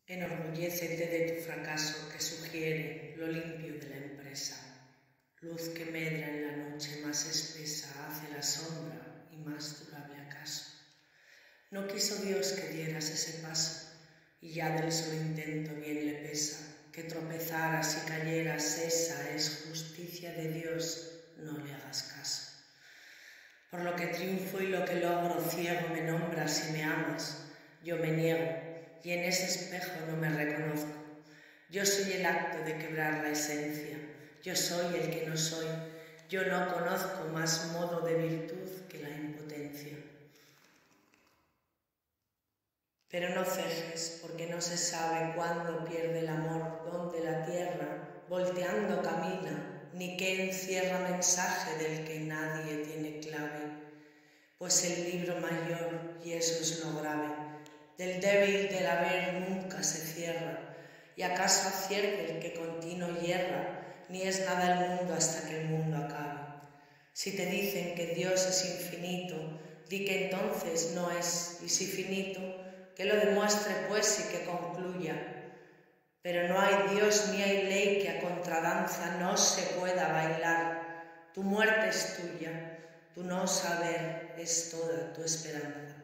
Enorgullécete de tu fracaso que sugiere lo limpio de la empresa. Luz que medra en la noche más espesa hace la sombra y más durable acaso. No quiso Dios que dieras ese paso y ya del solo intento bien le pesa. Que tropezaras y cayeras, esa es justicia de Dios, no le hagas caso. Por lo que triunfo y lo que logro ciego me nombras y me amas, yo me niego y en ese espejo no me reconozco. Yo soy el acto de quebrar la esencia, yo soy el que no soy, yo no conozco más modo de virtud que la impotencia. Pero no cejes, porque no se sabe cuándo pierde el amor, dónde la tierra, volteando camina, ni qué encierra mensaje del que nadie tiene clave. Pues el libro mayor, y eso es lo grave, del débil del haber nunca se cierra, y acaso acierte el que continuo yerra, ni es nada el mundo hasta que el mundo acabe. Si te dicen que Dios es infinito, di que entonces no es, y si finito, que lo demuestre pues y que concluya. Pero no hay Dios ni hay ley que a contradanza no se pueda bailar. Tu muerte es tuya, tu no saber es toda tu esperanza.